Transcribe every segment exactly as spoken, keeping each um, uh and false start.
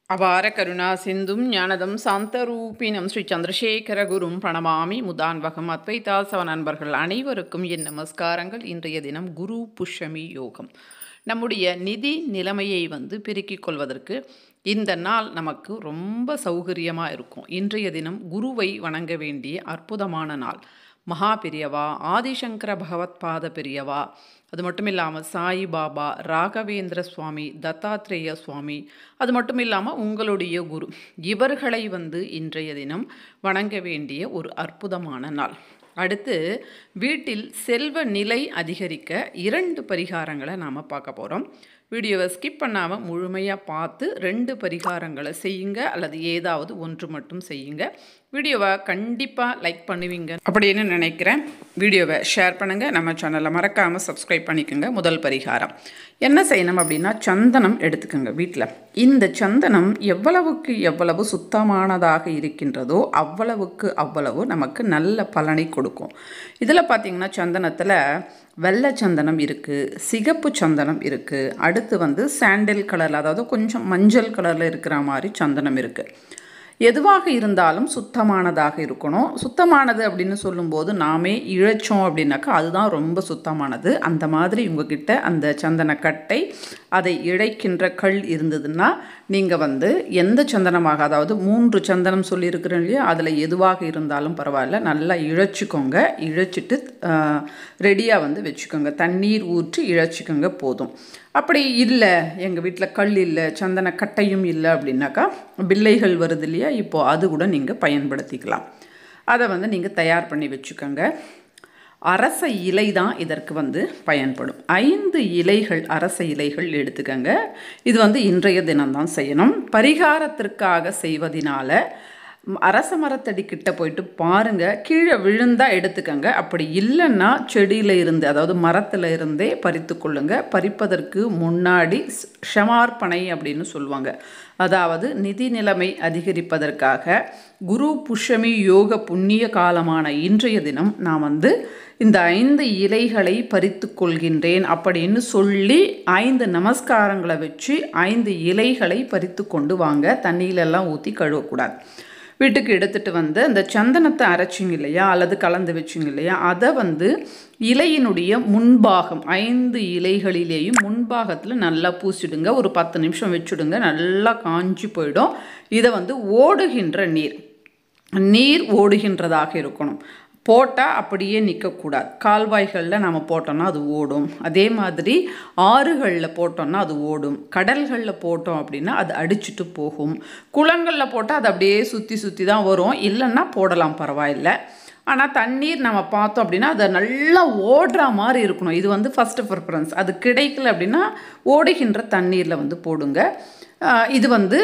அபார கருணா சிந்தும் ஞானதம் சாந்தரூபினம் ஸ்ரீ சந்திரசேகர குரும் பிரணமாமி முதான்வகம் அத்வைதாசவ நண்பர்கள் அனைவருக்கும் என் நமஸ்காரங்கள். இன்றைய தினம் குரு புஷ்யமி யோகம். நம்முடைய நிதி நிலைமையை வந்து பெருக்கிக் கொள்வதற்கு இந்த நாள் நமக்கு ரொம்ப சௌகரியமாக இருக்கும். இன்றைய தினம் குருவை வணங்க வேண்டிய அற்புதமான நாள். மகா பெரியவா, ஆதிசங்கர பகவத் பாத பெரியவா, அது மட்டும் இல்லாமல் சாயிபாபா, ராகவேந்திர சுவாமி, தத்தாத்ரேய சுவாமி, அது மட்டும் இல்லாமல் உங்களுடைய குரு, இவர்களை வந்து இன்றைய தினம் வணங்க வேண்டிய ஒரு அற்புதமான நாள். அடுத்து வீட்டில் செல்வ நிலை அதிகரிக்க இரண்டு பரிகாரங்களை நாம் பார்க்க போகிறோம். வீடியோவை ஸ்கிப் பண்ணாமல் முழுமையாக பார்த்து ரெண்டு பரிகாரங்களை செய்யுங்க, அல்லது ஏதாவது ஒன்று மட்டும் செய்யுங்க. வீடியோவை கண்டிப்பாக லைக் பண்ணுவீங்க அப்படின்னு நினைக்கிறேன். வீடியோவை ஷேர் பண்ணுங்கள், நம்ம சேனலை மறக்காமல் சப்ஸ்கிரைப் பண்ணிக்கோங்க. முதல் பரிகாரம் என்ன செய்யணும் அப்படின்னா, சந்தனம் எடுத்துக்கோங்க வீட்டில். இந்த சந்தனம் எவ்வளவுக்கு எவ்வளவு சுத்தமானதாக இருக்கின்றதோ அவ்வளவுக்கு அவ்வளவு நமக்கு நல்ல பலனை கொடுக்கும். இதில் பார்த்திங்கன்னா சந்தனத்தில் வெள்ளை சந்தனம் இருக்குது, சிகப்பு சந்தனம் இருக்குது, அடுத்து வந்து சாண்டில் கலரில், அதாவது கொஞ்சம் மஞ்சள் கலரில் இருக்கிற மாதிரி சந்தனம் இருக்குது. எதுவாக இருந்தாலும் சுத்தமானதாக இருக்கணும். சுத்தமானது அப்படின்னு சொல்லும்போது நாமே இழைச்சோம் அப்படின்னாக்கா அதுதான் ரொம்ப சுத்தமானது. அந்த மாதிரி உங்ககிட்ட அந்த சந்தனக்கட்டை, அதை இழைக்கின்ற கல் இருந்ததுன்னா நீங்கள் வந்து எந்த சந்தனமாக, அதாவது மூன்று சந்தனம் சொல்லியிருக்கிறோம் இல்லையா, அதில் எதுவாக இருந்தாலும் பரவாயில்ல, நல்லா இழைச்சிக்கோங்க. இழைச்சிட்டு ரெடியாக வந்து வச்சுக்கோங்க. தண்ணீர் ஊற்றி இழைச்சிக்கோங்க போதும். அப்படி இல்லை, எங்கள் வீட்டில் கல் இல்லை, சந்தன கட்டையும் இல்லை அப்படின்னாக்கா பிள்ளைகள் வருது இல்லையா, இப்போது அது கூட நீங்கள் பயன்படுத்திக்கலாம். அதை வந்து நீங்கள் தயார் பண்ணி வச்சுக்கோங்க. அரச இலை தான் இதற்கு வந்து பயன்படும். ஐந்து இலைகள், அரச இலைகள் எடுத்துக்கோங்க. இது வந்து இன்றைய தினம்தான் செய்யணும். பரிகாரத்திற்காக செய்வதனால அரச மரத்தடி கிட்ட போயிட்டு பாருங்கள், கீழே விழுந்தால் எடுத்துக்கங்க. அப்படி இல்லைன்னா செடியில் இருந்து, அதாவது மரத்தில் இருந்தே பறித்து கொள்ளுங்க. பறிப்பதற்கு முன்னாடி ஷமார்ப்பணை அப்படின்னு சொல்லுவாங்க. அதாவது நிதி நிலைமை அதிகரிப்பதற்காக குரு புஷ்யமி யோக புண்ணிய காலமான இன்றைய தினம் நான் வந்து இந்த ஐந்து இலைகளை பறித்து கொள்கின்றேன் அப்படின்னு சொல்லி ஐந்து நமஸ்காரங்களை வச்சு ஐந்து இலைகளை பறித்து கொண்டு வாங்க. தண்ணியிலெல்லாம் ஊற்றி கழுவக்கூடாது. வீட்டுக்கு எடுத்துகிட்டு வந்து அந்த சந்தனத்தை அரைச்சிங்க இல்லையா, அல்லது கலந்து வச்சிங்க இல்லையா, அதை வந்து இலையினுடைய முன்பாகம், ஐந்து இலைகளிலேயும் முன்பாகத்தில் நல்லா பூசிடுங்க. ஒரு பத்து நிமிஷம் வச்சுடுங்க. நல்லா காஞ்சி போயிடும். இதை வந்து ஓடுகின்ற நீர் நீர் ஓடுகின்றதாக இருக்கணும். போட்டால் அப்படியே நிற்கக்கூடாது. கால்வாய்களில் நம்ம போட்டோம்னா அது ஓடும். அதே மாதிரி ஆறுகளில் போட்டோம்னா அது ஓடும். கடல்களில் போட்டோம் அப்படின்னா அது அடிச்சுட்டு போகும். குளங்களில் போட்டால் அது அப்படியே சுற்றி சுற்றி தான் வரும். இல்லைன்னா போடலாம், பரவாயில்லை. ஆனால் தண்ணீர் நம்ம பார்த்தோம் அப்படின்னா அதை நல்லா ஓடுற மாதிரி இருக்கணும். இது வந்து ஃபஸ்ட்டு ப்ரிஃபரன்ஸ். அது கிடைக்கல அப்படின்னா ஓடுகின்ற தண்ணீரில் வந்து போடுங்க. இது வந்து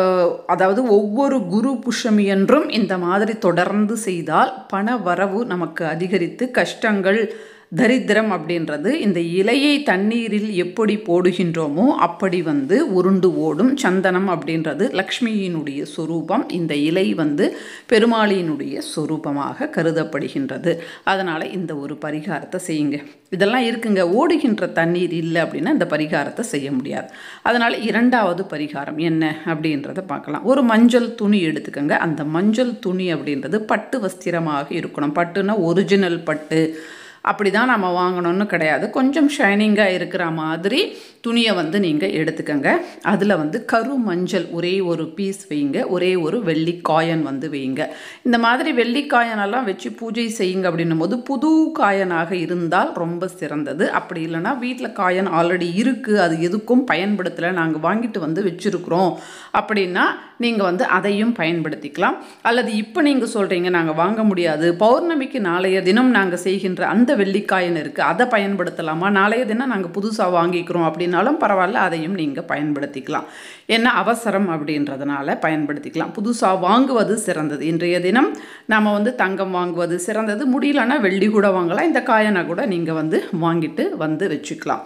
அதாவது ஒவ்வொரு குரு புஷ்யமி என்றும் இந்த மாதிரி தொடர்ந்து செய்தால் பண வரவு நமக்கு அதிகரித்து கஷ்டங்கள், தரித்திரம் அப்படின்றது இந்த இலையை தண்ணீரில் எப்படி போடுகின்றோமோ அப்படி வந்து உருண்டு ஓடும். சந்தனம் அப்படின்றது லக்ஷ்மியினுடைய சொரூபம். இந்த இலை வந்து பெருமாளியினுடைய சொரூபமாக கருதப்படுகின்றது. அதனால் இந்த ஒரு பரிகாரத்தை செய்யுங்க. இதெல்லாம் இருக்குங்க. ஓடுகின்ற தண்ணீர் இல்லை அப்படின்னா இந்த பரிகாரத்தை செய்ய முடியாது. அதனால் இரண்டாவது பரிகாரம் என்ன அப்படின்றத பார்க்கலாம். ஒரு மஞ்சள் துணி எடுத்துக்கோங்க. அந்த மஞ்சள் துணி அப்படின்றது பட்டு வஸ்திரமாக இருக்கணும். பட்டுன்னா ஒரிஜினல் பட்டு அப்படி தான் நம்ம வாங்கணும்னு கிடையாது. கொஞ்சம் ஷைனிங்காக இருக்கிற மாதிரி துணியை வந்து நீங்கள் எடுத்துக்கோங்க. அதில் வந்து கரு மஞ்சள் ஒரே ஒரு பீஸ் வைங்க. ஒரே ஒரு வெள்ளிக்காயன் வந்து வைங்க. இந்த மாதிரி வெள்ளிக்காயனெல்லாம் வச்சு பூஜை செய்யுங்க அப்படின்னும் போது புது காயனாக இருந்தால் ரொம்ப சிறந்தது. அப்படி இல்லைன்னா வீட்டில் காயன் ஆல்ரெடி இருக்குது, அது எதுக்கும் பயன்படுத்தலை, நாங்கள் வாங்கிட்டு வந்து வச்சுருக்குறோம் அப்படின்னா நீங்கள் வந்து அதையும் பயன்படுத்திக்கலாம். அல்லது இப்போ நீங்கள் சொல்கிறீங்க நாங்கள் வாங்க முடியாது, பௌர்ணமிக்கு நாளைய தினம் நாங்கள் செய்கின்ற அந்த வெள்ளிக்காயன் இருக்குது, அதை பயன்படுத்தலாமா, நாளைய தினம் நாங்கள் புதுசாக வாங்கிக்கிறோம் அப்படின்னாலும் பரவாயில்ல, அதையும் நீங்கள் பயன்படுத்திக்கலாம். ஏன்னா அவசரம் அப்படின்றதுனால பயன்படுத்திக்கலாம். புதுசாக வாங்குவது சிறந்தது. இன்றைய தினம் நாம் வந்து தங்கம் வாங்குவது சிறந்தது. முடியலன்னா வெள்ளி கூட வாங்கலாம். இந்த காயனை கூட நீங்கள் வந்து வாங்கிட்டு வந்து வச்சுக்கலாம்.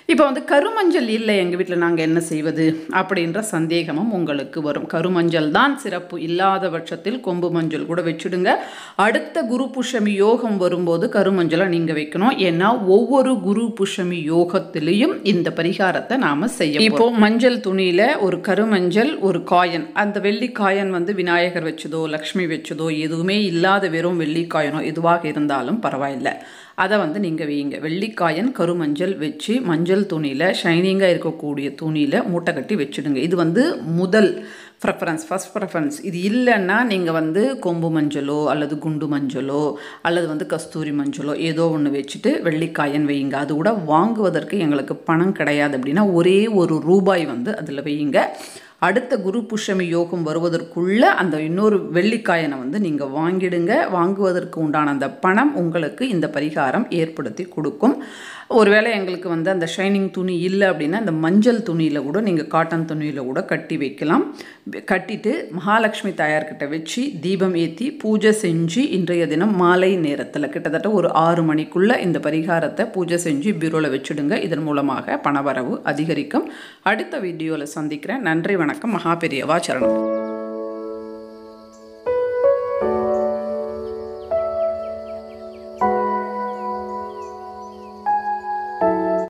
இப்போ வந்து கருமஞ்சள் இல்லை எங்கள் வீட்டில் நாங்கள் என்ன செய்வது அப்படின்ற சந்தேகமும் உங்களுக்கு வரும். கருமஞ்சள் தான் சிறப்பு, இல்லாத பட்சத்தில் கொம்பு மஞ்சள் கூட வச்சுடுங்க. அடுத்த குரு புஷ்யமி யோகம் வரும்போது கருமஞ்சளை நீங்கள் வைக்கணும். ஏன்னா ஒவ்வொரு குரு புஷ்யமி யோகத்திலையும் இந்த பரிகாரத்தை நாம் செய்ய. இப்போ மஞ்சள் துணியில் ஒரு கருமஞ்சள், ஒரு காயின், அந்த வெள்ளி காயின் வந்து விநாயகர் வச்சதோ லக்ஷ்மி வச்சதோ எதுவுமே இல்லாத வெறும் வெள்ளிக்காயனோ எதுவாக இருந்தாலும் பரவாயில்லை, அதை வந்து நீங்கள் வையுங்க. வெள்ளிக்காயன் கருமஞ்சள் வச்சு மஞ்சள் துணியில், ஷைனிங்காக இருக்கக்கூடிய துணியில் மூட்டை கட்டி வச்சுடுங்க. இது வந்து முதல் ப்ரெஃபரன்ஸ், ஃபஸ்ட் ப்ரெஃபரன்ஸ். இது இல்லைன்னா நீங்கள் வந்து கொம்பு மஞ்சளோ அல்லது குண்டு மஞ்சளோ அல்லது வந்து கஸ்தூரி மஞ்சளோ ஏதோ ஒன்று வச்சுட்டு வெள்ளிக்காயன் வையுங்க. அது கூட வாங்குவதற்கு எங்களுக்கு பணம் கிடையாது அப்படின்னா ஒரே ஒரு ரூபாய் வந்து அதில் வையுங்க. அடுத்த குரு புஷ்யமி யோகம் வருவதற்குள்ள அந்த இன்னொரு வெள்ளிக்காயனை வந்து நீங்கள் வாங்கிடுங்க. வாங்குவதற்கு உண்டான அந்த பணம் உங்களுக்கு இந்த பரிகாரம் ஏற்படுத்தி கொடுக்கும். ஒருவேளை எங்களுக்கு வந்து அந்த ஷைனிங் துணி இல்லை அப்படின்னா அந்த மஞ்சள் துணியில் கூட நீங்கள் காட்டன் துணியில் கூட கட்டி வைக்கலாம். கட்டிட்டு மகாலட்சுமி தாயார்கிட்ட வச்சு தீபம் ஏற்றி பூஜை செஞ்சு இன்றைய தினம் மாலை நேரத்தில் கிட்டத்தட்ட ஒரு ஆறு மணிக்குள்ளே இந்த பரிகாரத்தை பூஜை செஞ்சு பீரோவில் வச்சுடுங்க. இதன் மூலமாக பணவரவு அதிகரிக்கும். அடுத்த வீடியோவில் சந்திக்கிறேன். நன்றி, வணக்கம். மகா பெரியவா சரணம்.